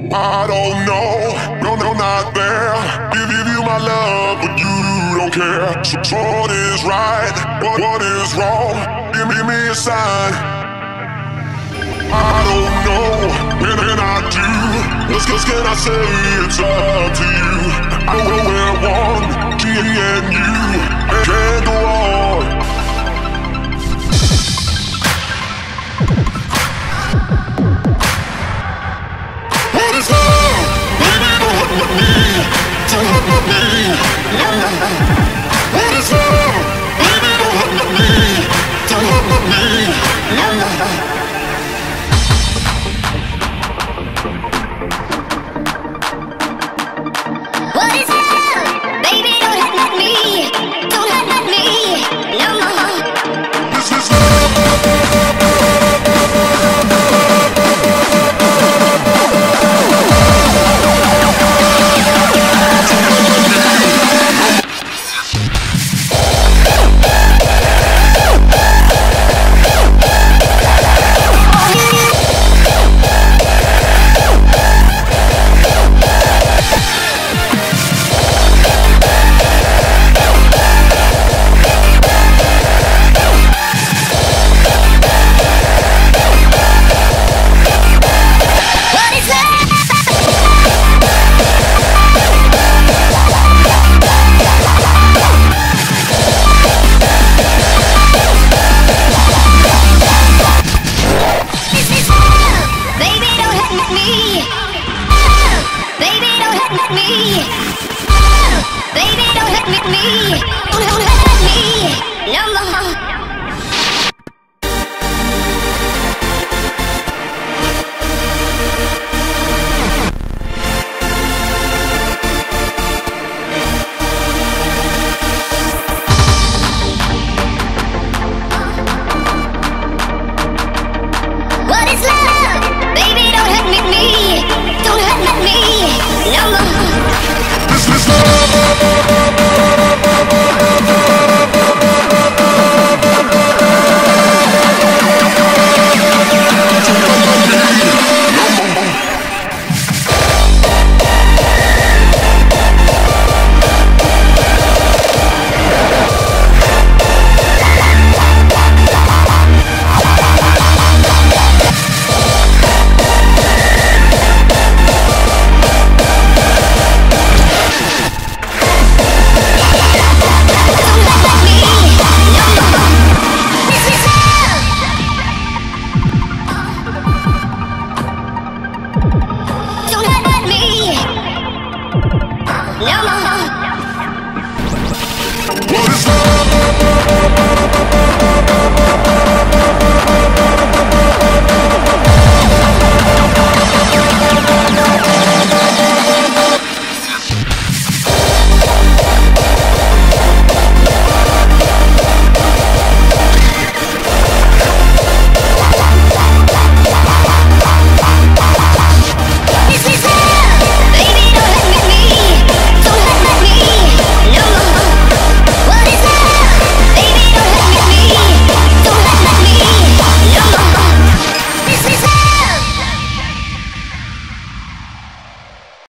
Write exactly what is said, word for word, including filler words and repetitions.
I don't know, no, no, not there. Give, give you my love, but you don't care. So, so what is right, what, what is wrong? Give me, give me a sign. I don't know, when, when I do, let's, let's can I say it's up to you. I know we're one, me and you, and can't go on. What is love? Baby, don't hurt me, don't hurt me, no, no, no. What is love? Baby, don't hurt me, don't hurt me, no, no, no.